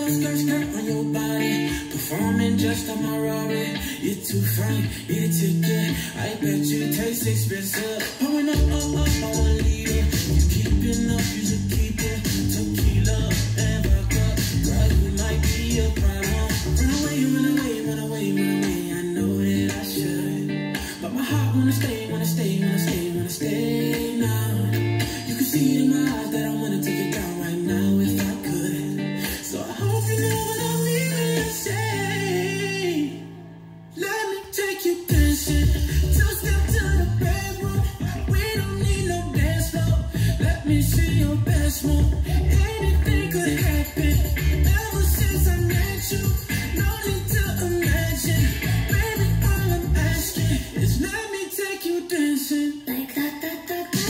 skirt on your body, performing just on my Rari. You're too fine, need a ticket. I bet you taste expensive. Pouring up, on 1 liter. You keeping up, you should keep it. Tequila and vodka, girl, you might be a problem. Run away, run away, run away, run away. I know that I should, but my heart wanna stay, wanna stay, wanna stay, wanna stay now. You can see in my eyes that I wanna take it down right now if I could. So I hope you know what I mean when I say, let me take you dancing. 2-step to the bedroom. We don't need no dance floor. Let me see your best move. Anything could happen. Ever since I met you, no need to imagine. Baby, all I'm asking is let me take you dancing. Like that, that, that, that,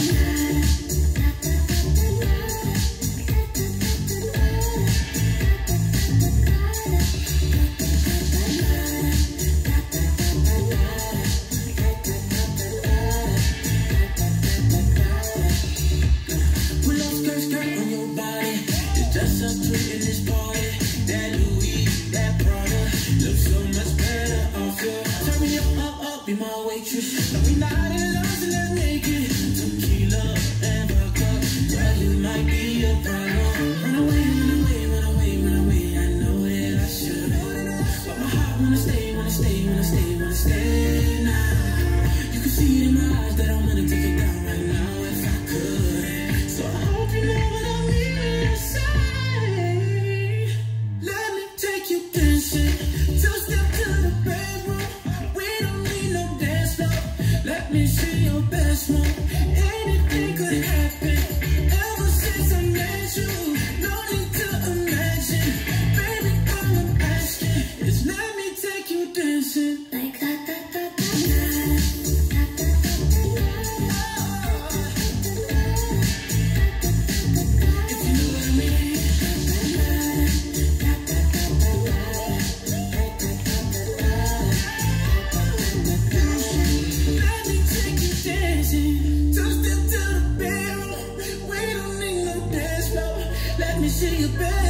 skirt on your body. It's just us two in this party. That Louis, that Prada, looks so much better off you. Turn me up, be my waitress. No, we not in love, so let's make it. Tequila and vodka, girl, you might be a problem. Run away, run away, run away, run away. I know that I should, but my heart wanna stay, wanna stay, wanna stay, wanna stay now. You can see it in my eyes that I wanna take it down right now if I could. So I hope you know what I mean when I say, let me take you dancing. 2-step to the bedroom. We don't need no dance floor. Let me see your best move. Anything could happen. Ever since I met you, no need to imagine. Baby, all I'm asking is let me take you dancing. Like that, that, that, that, if you know what I mean. Let me take you dancing. 2-step to the bedroom. We don't need no dance floor. Let me see your best.